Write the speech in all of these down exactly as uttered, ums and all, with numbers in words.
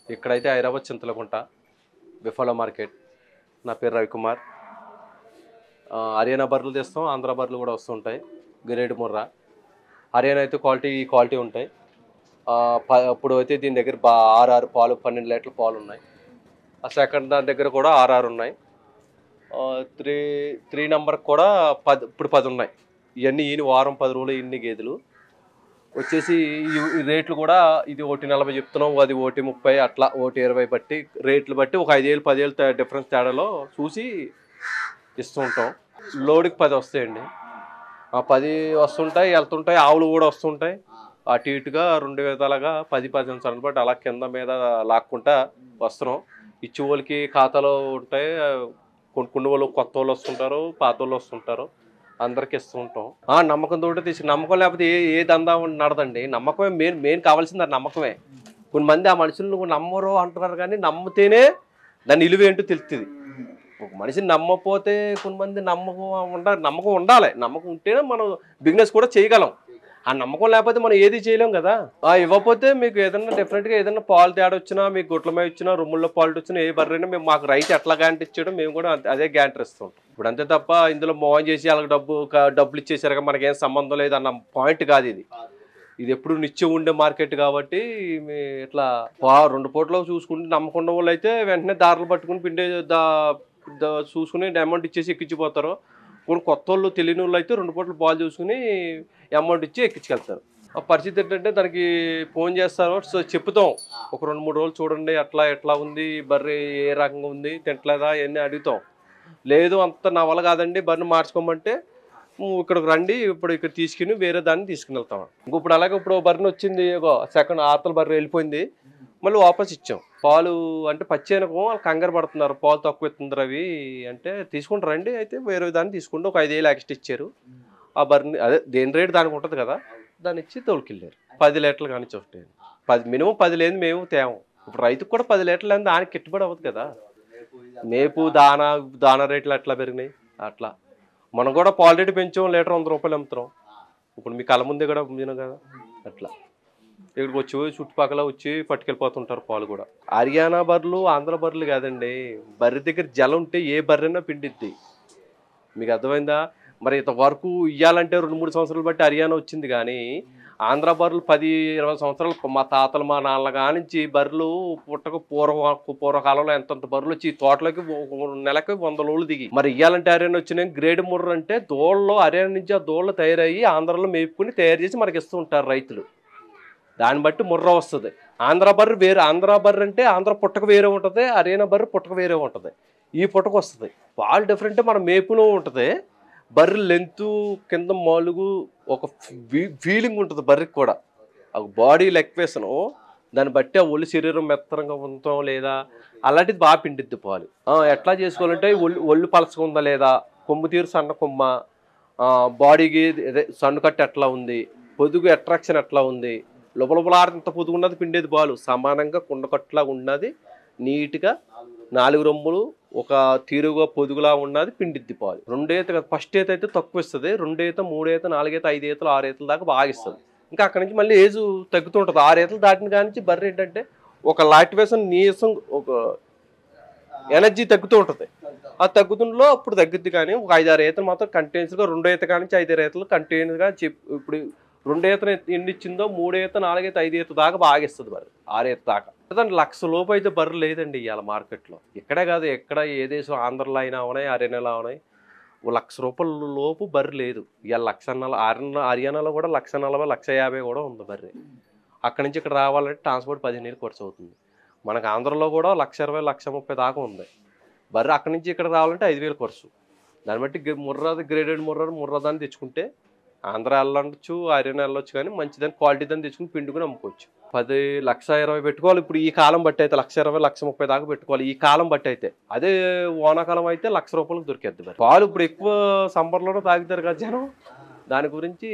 ఇక్కడైతే హైదరాబాద్ చింతలకుంట బిఫాలో మార్కెట్. నా పేరు రవికుమార్. హర్యానా బర్రెలు తెస్తాం, ఆంధ్ర బర్రెలు కూడా వస్తుంటాయి. గ్రేడ్ ముర్రా హర్యానా అయితే క్వాలిటీ క్వాలిటీ ఉంటాయి. ఇప్పుడు అయితే దీని దగ్గర బా ఆరు ఆరు పాలు పన్నెండు లీటర్ల పాలు ఉన్నాయి. ఆ సెకండ్ దాని దగ్గర కూడా ఆరు ఆరు ఉన్నాయి. త్రీ త్రీ నెంబర్కి కూడా పది ఇప్పుడు పది ఉన్నాయి. ఇవన్నీ ఈయన వారం పది రోజులు ఇన్ని గేదెలు వచ్చేసి ఈ రేట్లు కూడా ఇది ఒకటి నలభై చెప్తున్నాం, అది ఒకటి ముప్పై అట్లా ఒకటి ఇరవై బట్టి రేట్లు బట్టి ఒక ఐదేళ్ళు పదేళ్ళు డిఫరెన్స్ తేడాలో చూసి ఇస్తూ ఉంటాం. లోడ్కి పది వస్తాయండి. పది వస్తుంటాయి, వెళ్తుంటాయి. ఆవులు కూడా వస్తుంటాయి. అటు ఇటుగా రెండు విధాలుగా పది పది నిమిషాలు బట్టి అలా కింద మీద లాక్కుంటా వస్తున్నాం. ఇచ్చే వాళ్ళకి ఖాతాలో ఉంటాయి. కొనుక్కునే వాళ్ళు కొత్త వాళ్ళు వస్తుంటారు, పాత వాళ్ళు వస్తుంటారు. అందరికి ఇస్తూ ఉంటాం. నమ్మకం తోటి తీసి నమ్మకం లేకపోతే ఏ ఏ దందా నడదండి. నమ్మకమే మెయిన్ మెయిన్ కావాల్సింది అది నమ్మకమే. కొన్ని మంది ఆ మనుషులు నువ్వు నమ్మరు అంటున్నారు, కానీ నమ్మితేనే దాని విలువ ఏంటో తెలుస్తుంది. ఒక మనిషిని నమ్మకపోతే కొన్ని మంది నమ్మకం ఉండ నమ్మకం ఉండాలి. నమ్మకం ఉంటేనే మనం బిజినెస్ కూడా చేయగలం. ఆ నమ్మకం లేకపోతే మనం ఏది చేయలేం కదా. ఇవ్వకపోతే మీకు ఏదైనా డెఫినెట్గా ఏదైనా పాలు తేడా వచ్చినా, మీకు గుట్ల మీద వచ్చినా, రొమ్ముల్లో పాలు వచ్చినా, ఏ బర్రైనా మేము మాకు రైతు ఎట్లా గ్యారంటీ ఇచ్చాడో మేము కూడా అదే గ్యారంటీ ఇస్తాం. ఇప్పుడు అంతే తప్ప ఇందులో మోసం చేసి వాళ్ళకి డబ్బు డబ్బులు ఇచ్చేసారు మనకేం సంబంధం లేదు అన్న పాయింట్ కాదు ఇది. ఇది ఎప్పుడు నిత్యం ఉండే మార్కెట్ కాబట్టి ఇట్లా రెండు పూటలో చూసుకుంటే నమ్మకుండా వాళ్ళు అయితే వెంటనే దారులు పట్టుకుని పిండే దా చూసుకుని అమౌంట్ ఇచ్చేసి ఎక్కించిపోతారు. కొన్ని కొత్త వాళ్ళు తెలియని వాళ్ళు అయితే రెండు పూటలు పాలు చూసుకుని అమౌంట్ ఇచ్చి ఎక్కించుకెళ్తారు. ఆ పరిస్థితి ఏంటంటే దానికి ఫోన్ చేస్తారు, సో చెప్తాం ఒక రెండు మూడు రోజులు చూడండి అట్లా ఎట్లా ఉంది బర్రె, ఏ రకంగా ఉంది, తింటలేదా ఇవన్నీ అడుగుతాం. లేదు అంత నా వల్ల కాదండి బర్రెని మార్చుకోమంటే ఇక్కడికి రండి, ఇప్పుడు ఇక్కడ తీసుకుని వేరే దాన్ని తీసుకుని వెళ్తాం. ఇప్పుడు అలాగే ఇప్పుడు బర్రెని వచ్చింది, సెకండ్ ఆతల బర్రె వెళ్ళిపోయింది, మళ్ళీ వాపస్ ఇచ్చాం. పాలు అంటే పచ్చేనకం వాళ్ళు కంగారు పడుతున్నారు, పాలు తక్కువ ఇస్తుంది అవి అంటే తీసుకుంటారు రండి, అయితే వేరే దాన్ని తీసుకుంటే ఒక ఐదేళ్ళు ఎక్స్ట్రా ఇచ్చారు. ఆ బర్రెని అదే దేని రేటు దానికి ఉంటుంది కదా, దాన్ని ఇచ్చి తోలుకెళ్ళారు. పది లీటర్లు కానీ చూస్తే పది మినిమం పది లేదు మేము తేము. ఇప్పుడు రైతుకు కూడా పది లీటర్లు లేదు, దానికి గిట్టుబడి అవ్వదు కదా. మేపు దానా దానా రేట్లు అట్లా పెరిగినాయి. అట్లా మనం కూడా పాలు రేటు పెంచాం, లీటర్ వంద రూపాయలు అమ్ముతున్నాం. ఇప్పుడు మీ కళ్ళ ముందే కూడా అమ్మినాం కదా. అట్లా ఇక్కడికి వచ్చి చుట్టుపక్కల వచ్చి పట్టుకెళ్ళిపోతుంటారు పాలు కూడా. హర్యానా బర్రెలు ఆంధ్ర బర్రెలు కాదండి, బర్రె దగ్గర జలం ఉంటే ఏ బర్రెనా పిండిద్ది. మీకు అర్థమైందా? మరి ఇంతవరకు ఇవ్వాలంటే రెండు మూడు సంవత్సరాలు బట్టి హర్యానా వచ్చింది, కానీ ఆంధ్ర బర్రెలు పది ఇరవై సంవత్సరాలు మా తాతలు మా నాన్నల కానించి బర్రెలు పుట్టక పూర్వ పూర్వకాలంలో ఎంతంత బర్రెలు వచ్చి తోటలోకి నెలకి వంద లోళ్ళు దిగి మరి ఇవ్వాలంటే హర్యానా వచ్చినాయి. గ్రేడ్ ముర్ర అంటే దోళ్ళలో హర్యానా నుంచి ఆ దోళ్ళు తయారయ్యి ఆంధ్రలో మేపుకుని తయారు చేసి మనకి ఇస్తూ ఉంటారు రైతులు. దాన్ని బట్టి ముర్ర వస్తుంది. ఆంధ్ర బర్రె వేరే, ఆంధ్ర బర్రె అంటే ఆంధ్ర పుట్టక వేరే ఉంటుంది, హర్యానా బర్రె పుట్టక వేరే ఉంటుంది. ఈ పుట్టకు వస్తుంది పాలు డిఫరెంట్. మన మేపులో ఉంటుంది బర్రె లెంతు కింద మాలుగు ఒక ఫీలింగ్ ఉంటుంది బర్రెకి కూడా. ఒక బాడీ లెక్వేసను దాన్ని బట్టి ఆ ఒళ్ళు శరీరం మెత్తరంగా ఉండటం లేదా అలాంటిది బాగా పిండిద్ది పాలు. ఎట్లా చేసుకోవాలంటే ఒళ్ళు ఒళ్ళు పలసగా ఉందా లేదా, కొమ్ము తీరు సన్న కొమ్మ, బాడీకి అదే సన్ను కట్టు ఎట్లా ఉంది, పొదుగు అట్రాక్షన్ ఎట్లా ఉంది, లోపలపలాడంత పొదుగు ఉన్నది పిండేది పాలు సమానంగా కుండకట్టులాగా ఉన్నది, నీట్గా నాలుగు రొమ్ములు ఒక తీరుగా పొదుగులా ఉన్నది పిండిద్ది పాలు. రెండేత కదా, ఫస్ట్ ఈత అయితే తక్కువ ఇస్తుంది, రెండేత మూడేత నాలుగేత ఐదు ఈతలు ఆరు ఈతల దాకా బాగా ఇస్తుంది. ఇంకా అక్కడి నుంచి మళ్ళీ ఏజ్ తగ్గుతుంటుంది. ఆరు ఈతలు దాటిన కానించి బర్రె ఏంటంటే ఒక లాక్టివేషన్ నీరసం ఒక ఎనర్జీ తగ్గుతూ ఉంటుంది. ఆ తగ్గుతుండలో అప్పుడు తగ్గుద్ది. కానీ ఒక ఐదారు ఈతలు మాత్రం కంటిన్యూస్గా రెండో ఈత కానించి ఐదారు ఈతలు కంటిన్యూస్గా చెప్ ఇప్పుడు రెండు ఈతలు ఎన్ని ఇచ్చిందో మూడు ఈత నాలుగైత ఐదు ఈత దాకా బాగా ఇస్తుంది బర్రె, ఆరు ఈత దాకా. లక్ష లోపు అయితే బర్రె లేదండి ఇవాళ మార్కెట్లో. ఇక్కడే కాదు, ఎక్కడ ఏ దేశం ఆంధ్రలో అయినా ఉన్నాయి, హర్యానాలో ఉన్నాయి, ఓ లక్ష రూపాయల లోపు బర్రె లేదు ఇవాళ. లక్ష నలభై హర్యానా హర్యానాలో కూడా లక్ష నలభై లక్ష యాభై కూడా ఉంది బర్రె. అక్కడి నుంచి ఇక్కడ రావాలంటే ట్రాన్స్పోర్ట్ పదిహేను వేలు ఖర్చు అవుతుంది. మనకు ఆంధ్రలో కూడా లక్ష ఇరవై లక్ష ముప్పై దాకా ఉంది బర్రె. అక్కడి నుంచి ఇక్కడ రావాలంటే ఐదు వేలు ఖర్చు. దాన్ని బట్టి ముర్రాది గ్రేడెడ్ ముర్ర ముర్రదాన్ని తెచ్చుకుంటే ఆంధ్ర వెళ్ళొచ్చు, హర్యానా వెళ్ళొచ్చు, కానీ మంచిదాన్ని క్వాలిటీ దాన్ని తెచ్చుకుని పిండుకుని అమ్ముకోవచ్చు. పది లక్ష ఇరవై పెట్టుకోవాలి. ఇప్పుడు ఈ కాలం బట్టి అయితే లక్ష ఇరవై లక్ష ముప్పై దాకా పెట్టుకోవాలి ఈ కాలం బట్టి అయితే. అదే వానాకాలం అయితే లక్ష రూపాయలకు దొరికేద్ది మరి పాలు. ఇప్పుడు ఎక్కువ సంబర్లోనే తాగుతారు కదా జనం, దాని గురించి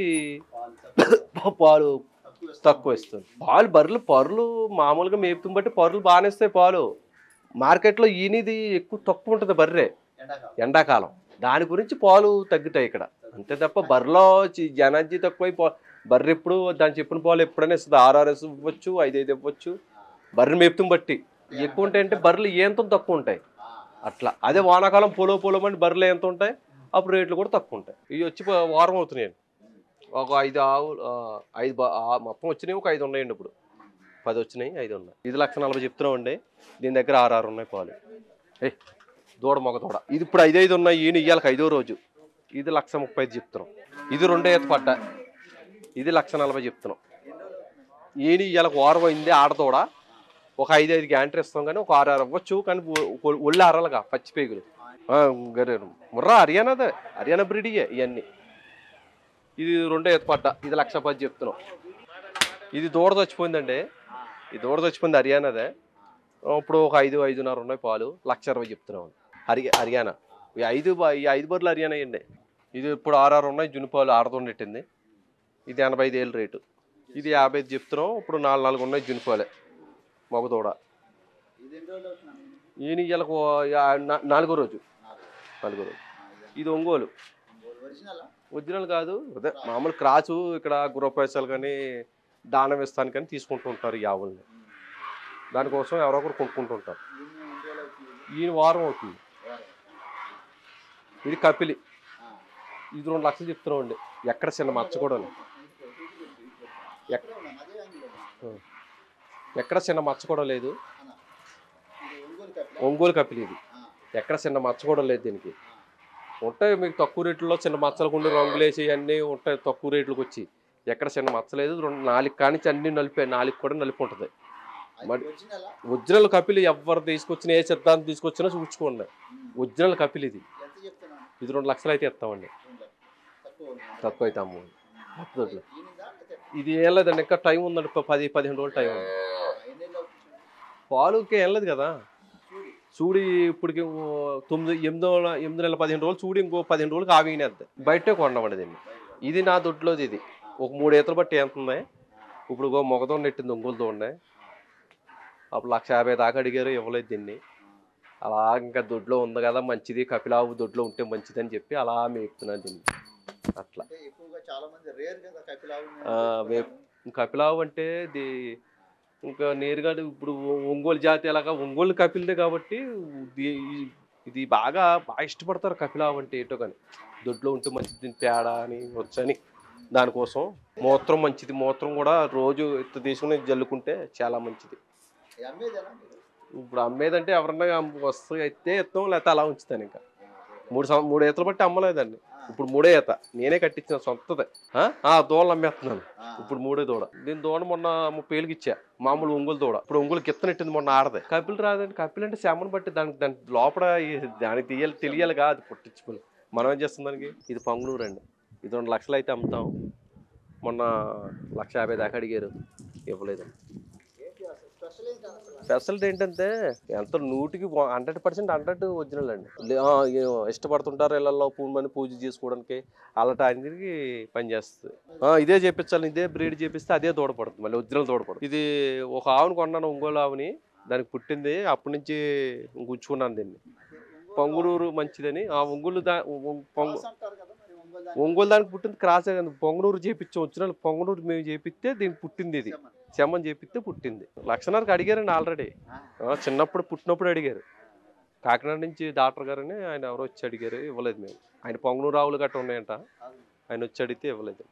పాలు తక్కువ ఇస్తుంది. పాలు బర్రెలు పరులు మామూలుగా మేపుతుని బట్టి పరులు బాగానే ఇస్తాయి పాలు. మార్కెట్లో ఈనిది ఎక్కువ తక్కువ ఉంటుంది బర్రె ఎండాకాలం, దాని గురించి పాలు తగ్గుతాయి ఇక్కడ. అంతే తప్ప బర్రెలో ఎనర్జీ తక్కువై బర్రె ఎప్పుడు దాని చెప్పిన పాలు ఎప్పుడైనా ఇస్తుంది. ఆరు ఆరు ఇవ్వచ్చు, ఐదు ఐదు ఇవ్వచ్చు, బర్రెలు మేపుతం బట్టి ఎక్కువ ఉంటాయి అంటే బర్రెలు ఏంత తక్కువ ఉంటాయి అట్లా. అదే వానాకాలం పొలో పొలమని బర్రెలు ఎంత ఉంటాయి అప్పుడు రేట్లు కూడా తక్కువ ఉంటాయి. ఇవి వచ్చి వారం అవుతున్నాయి, ఒక ఐదు ఆవు ఐదు మొత్తం వచ్చినాయి, ఒక ఐదు ఉన్నాయండి. ఇప్పుడు పది వచ్చినాయి, ఐదు ఉన్నాయి. ఇది లక్ష నలభై చెప్తున్నాం అండి. దీని దగ్గర ఆరు ఆరు ఉన్నాయి పాలు. ఏ దూడ మొగ దూడ ఇది ఇప్పుడు ఐదు ఐదు ఉన్నాయి. ఈయన ఇయ్యాలకు ఐదో రోజు. ఇది లక్ష ముప్పై ఐదు చెప్తున్నాం. ఇది రెండో ఈత పడ్డ. ఇది లక్ష నలభై చెప్తున్నాం. ఈయన ఇయ్యాలకు వారం అయింది ఆడదూడ. ఒక ఐదు ఐదు గ్యాంటర్ ఇస్తాం కానీ ఒక ఆరు ఆరు అవ్వచ్చు, కానీ ఒళ్ళు ఆరాలుగా పచ్చి పేగులు గరేరు ముర్రా హర్యానాదే, హర్యానా బ్రీడ్ ఇయ్యే ఇవన్నీ. ఇది రెండో ఈత పడ్డ. ఇది లక్ష పది చెప్తున్నాం. ఇది దూడ చచ్చిపోయిందండి. ఈ దూడ చచ్చిపోయింది హర్యానాదే. ఇప్పుడు ఒక ఐదు ఐదున్నర ఉన్నాయి పాలు. లక్ష ఇరవై చెప్తున్నాం. హరి హర్యానా ఈ ఐదు ఈ ఐదు బర్రెలు హర్యానా అయ్యండి. ఇది ఇప్పుడు ఆరు ఉన్నాయి జునిపాలు ఆరుతో నెట్టింది. ఇది ఎనభై ఐదు ఏళ్ళు రేటు. ఇది యాభై ఐదు చెప్తున్నాం. ఇప్పుడు నాలుగు నాలుగు ఉన్నాయి జునిపాలే మగదూడ. ఈయన ఇళ్ళకు నాలుగో రోజు నాలుగో రోజు. ఇది ఒంగోలు ఒరిజినల్ కాదు, అదే మామూలు క్రాచు. ఇక్కడ గృహప్రవేశాలు కానీ దానం ఇస్తాను కానీ తీసుకుంటూ ఉంటారు ఈ ఆవుల్ని. దానికోసం ఎవరో ఒకరు కొనుక్కుంటుంటారు. ఈయన వారం అవుతుంది. ఇది కపిలి. ఇది రెండు లక్షలు చెప్తున్నాం అండి. ఎక్కడ చిన్న మచ్చ కూడా ఎక్కడ చిన్న మచ్చ కూడా లేదు. ఒంగోలు కపిలి ఇది. ఎక్కడ చిన్న మచ్చ కూడా లేదు. దీనికి ఉంటాయి మీకు తక్కువ రేట్లలో చిన్న మచ్చలకు ఉండి రంగులు వేసి అన్నీ ఉంటాయి తక్కువ రేట్లకు వచ్చి. ఎక్కడ చిన్న మచ్చ లేదు. రెండు నాలుగు కానించి అన్ని నలిపాయి. నాలుగు కూడా నలిపి ఉంటుంది. మరి ఒరిజినల్ కపిలి ఎవరు తీసుకొచ్చినా ఏ సిద్ధాంతం తీసుకొచ్చినా చూపించుకోండి. ఒరిజినల్ కపిలి ఇది. ఇది రెండు లక్షలు అయితే ఇస్తామండి. తక్కువ అయితే అమ్మ ఇది ఏం లేదండి. ఇంకా టైం ఉందండి. పది పదిహేను రోజులు టైం ఉంది. పాలుకి ఏం లేదు కదా. చూడి ఇప్పటికి తొమ్మిది ఎనిమిదో ఎనిమిది నెలల పదిహేను రోజులు చూడి ఇంకో పదిహేను రోజులకి ఆవినేద్దాం. బయటే కొన్నామండి దీన్ని. ఇది నా దొడ్లోది. ఇది ఒక మూడు ఈతలు బట్టి ఎంత ఉన్నాయి. ఇప్పుడు మొగతో నెట్టింది ఒంగోలుతో ఉన్నాయి. అప్పుడు లక్ష యాభై దాకా అడిగారు, ఇవ్వలేదు దీన్ని. అలా ఇంకా దొడ్లో ఉంది కదా మంచిది, కపిలావు దొడ్లో ఉంటే మంచిది అని చెప్పి అలా మేపుతున్నాను దీన్ని. అట్లా కపిలావు అంటే ఇది ఇంకా నేరుగా ఇప్పుడు ఒంగోలు జాతి ఎలాగా ఒంగోలు కపిలదే కాబట్టి ఇది బాగా బాగా ఇష్టపడతారు కపిలావు అంటే. ఏటో కానీ దొడ్లో ఉంటే మంచిది, దీని పేడ అని వచ్చని దానికోసం. మూత్రం మంచిది. మూత్రం కూడా రోజు ఎత్తు తీసుకుని జల్లుకుంటే చాలా మంచిది. ఇప్పుడు అమ్మేదంటే ఎవరన్నా వస్తే అయితే ఇస్తాం, లేకపోతే అలా ఉంచుతాను. ఇంకా మూడు సం మూడు ఈతలు బట్టి అమ్మలేదండి. ఇప్పుడు మూడే ఈత నేనే కట్టించిన సొంతదే. దూడలు అమ్మేస్తున్నాను. ఇప్పుడు మూడే దూడ. దీని దూడ మొన్న ముప్పై ఏళ్ళకి ఇచ్చా. మామూలు ఒంగోలు దూడ. ఇప్పుడు ఒంగోలు గిత్తనెట్టింది మొన్న ఆడదే. కపిలు రాదండి. కపిలు అంటే శమను బట్టి దానికి దాని లోపల దానికి తెలియాలి తెలియాలి కాదు పుట్టించుకుని. మనం ఏం చేస్తాం దానికి. ఇది పొంగనూరు అండి. ఇది రెండు లక్షలు అయితే అమ్ముతాం. మొన్న లక్ష యాభై దాకా అడిగారు, ఇవ్వలేదు. స్పెషాలిటీ ఏంటంటే ఎంత నూటికి హండ్రెడ్ పర్సెంట్ హండ్రెడ్ ఒరిజినల్ అండి. ఇష్టపడుతుంటారు ఇళ్లలో పూజ మంది పూజ చేసుకోవడానికి అలాంటి ఆయనకి పనిచేస్తుంది. ఇదే చేపించాలి. ఇదే బ్రీడ్ చేపిస్తే అదే దూడపడుతుంది. మళ్ళీ ఒరిజినల్ దూడపడుతుంది. ఇది ఒక ఆవుని కొన్నాను, ఒంగోలు ఆవుని. దానికి పుట్టింది. అప్పటి నుంచి ఉంచుకున్నాను దీన్ని. పొంగునూరు మంచిదని. ఆ ఒంగోలు దా పొంగు ఒంగోలు దానికి పుట్టింది క్రాస్. పొంగునూరు చేపించాం. ఒరిజినల్ పొంగునూరు మేము చేపిస్తే దీనికి పుట్టింది. ఇది చెమ్మని చేపిస్తే పుట్టింది. లక్షన్నరకు అడిగారండి ఆల్రెడీ. చిన్నప్పుడు పుట్టినప్పుడు అడిగారు. కాకినాడ నుంచి డాక్టర్ గారని ఆయన ఎవరో వచ్చి అడిగారు, ఇవ్వలేదు మేము. ఆయన పొంగనూరు ఆవులు గట్ట ఉన్నాయంట. ఆయన వచ్చి అడిగితే ఇవ్వలేదు.